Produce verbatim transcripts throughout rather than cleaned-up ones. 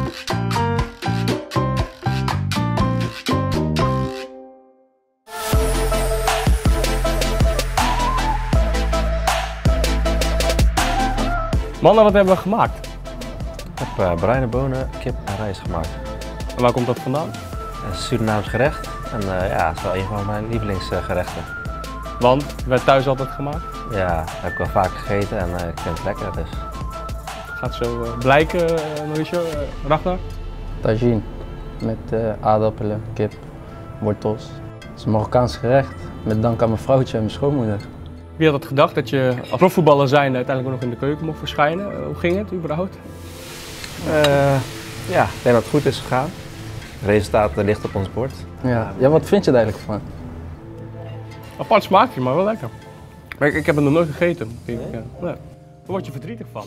Mannen, wat hebben we gemaakt? Ik heb uh, bruine bonen, kip en rijst gemaakt. En waar komt dat vandaan? Een Surinaams gerecht en uh, ja, het is wel een van mijn lievelingsgerechten. Want het werd thuis altijd gemaakt? Ja, dat heb ik wel vaak gegeten en uh, ik vind het lekker dus. Gaat zo uh, blijken, uh, Mauricio, uh, Ragnar? Tagine met uh, aardappelen, kip, wortels. Het is een Marokkaans gerecht, met dank aan mijn vrouwtje en mijn schoonmoeder. Wie had het gedacht dat je als profvoetballer zijn uiteindelijk ook nog in de keuken mocht verschijnen? Uh, hoe ging het überhaupt? Uh, ja, ik denk dat het goed is gegaan. Het resultaat ligt op ons bord. Ja. Ja, wat vind je er eigenlijk van? Apart smaakje, maar wel lekker. Maar ik, ik heb het nog nooit gegeten. Nee? Ja. Nee. Daar word je verdrietig van.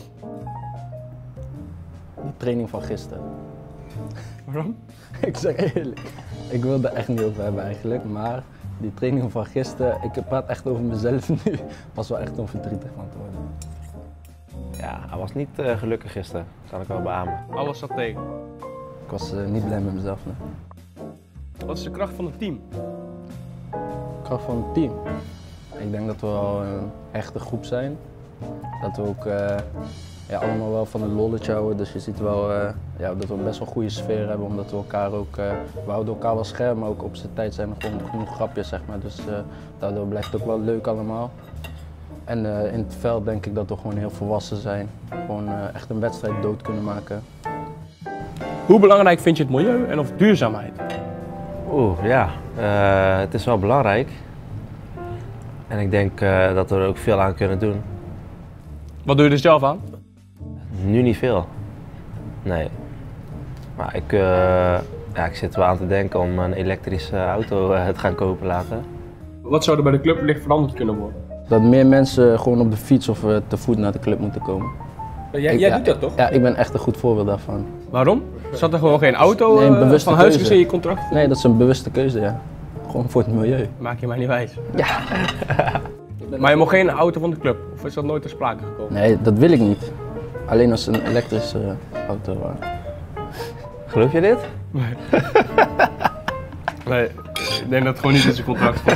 Die training van gisteren. Waarom? Ik zeg eerlijk, ik wil er echt niet over hebben eigenlijk, maar die training van gisteren, ik praat echt over mezelf nu, was wel echt om verdrietig van te worden. Ja, hij was niet uh, gelukkig gisteren, kan ik wel beamen. Alles zat tegen. Ik was uh, niet blij met mezelf. Nee. Wat is de kracht van het team? De kracht van het team? Ik denk dat we wel een echte groep zijn. Dat we ook uh, ja, allemaal wel van een lolletje houden, dus je ziet wel uh, ja, dat we best wel een goede sfeer hebben, omdat we elkaar ook, uh, we houden elkaar wel scherp, maar ook op zijn tijd zijn er gewoon genoeg grapjes, zeg maar. Dus uh, daardoor blijft het ook wel leuk allemaal. En uh, in het veld denk ik dat we gewoon heel volwassen zijn, gewoon uh, echt een wedstrijd dood kunnen maken. Hoe belangrijk vind je het milieu en of duurzaamheid? Oeh, ja, uh, het is wel belangrijk. En ik denk uh, dat we er ook veel aan kunnen doen. Wat doe je er zelf aan? Nu niet veel. Nee. Maar ik, uh, ja, ik zit wel aan te denken om een elektrische auto uh, te gaan kopen later. Wat zou er bij de club wellicht veranderd kunnen worden? Dat meer mensen gewoon op de fiets of uh, te voet naar de club moeten komen. Jij, ik, jij ja, doet dat toch? Ja, ik ben echt een goed voorbeeld daarvan. Waarom? Zat er gewoon geen auto nee, een uh, van huis gezien in je contract? Nee, dat is een bewuste keuze, ja. Gewoon voor het milieu. Maak je mij niet wijs. Ja. Maar je mag geen auto van de club, of is dat nooit ter sprake gekomen? Nee, dat wil ik niet. Alleen als een elektrische uh, auto. Uh. Geloof je dit? Nee. Nee, ik denk dat het gewoon niet in zijn contract staat.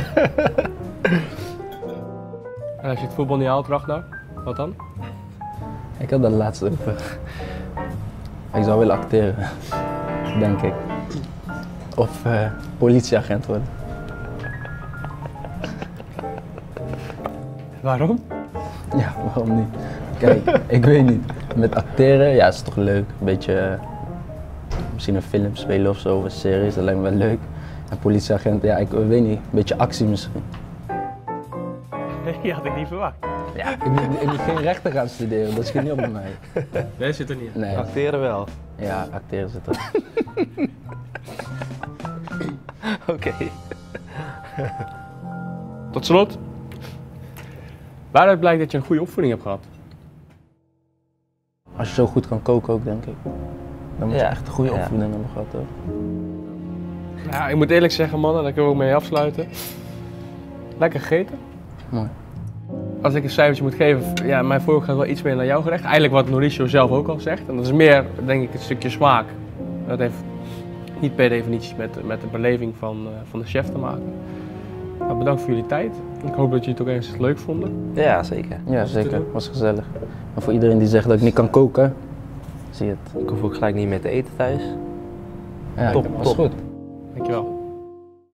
En als je het voetbal niet haalt, Ragnar, wat dan? Ik had dat laatst over. Ik zou willen acteren, denk ik. Of uh, politieagent worden. Waarom? Ja, waarom niet? Kijk, ik weet niet. Met acteren, ja, is toch leuk. Een beetje, uh, misschien een film spelen of zo, of een serie, dat lijkt me wel leuk. En politieagent, ja, ik weet niet, een beetje actie misschien. Nee, had ik niet verwacht. Ja, ik moet, ik moet geen rechten gaan studeren, dat schiet niet op bij mij. Nee, zit er niet in. Nee. Acteren wel. Ja, acteren zit er. Oké. Okay. Tot slot. Waaruit blijkt dat je een goede opvoeding hebt gehad? Als je zo goed kan koken ook, denk ik. Dan moet je ja. echt een goede ja. opvoeding hebben gehad hoor. Ja, ik moet eerlijk zeggen mannen, daar kunnen we ook mee afsluiten. Lekker gegeten. Mooi. Als ik een cijfertje moet geven, ja, mijn voorkeur gaat wel iets meer naar jouw gerecht. Eigenlijk wat Mauricio zelf ook al zegt. En dat is meer, denk ik, een stukje smaak. Dat heeft niet per definitie met, met de beleving van, uh, van de chef te maken. Nou, bedankt voor jullie tijd. Ik hoop dat jullie het ook eens leuk vonden. Ja, zeker. Ja, zeker. Het was gezellig. En voor iedereen die zegt dat ik niet kan koken, zie je het. Ik hoef ook gelijk niet meer te eten thuis. Ja, top, was top. goed. Dankjewel.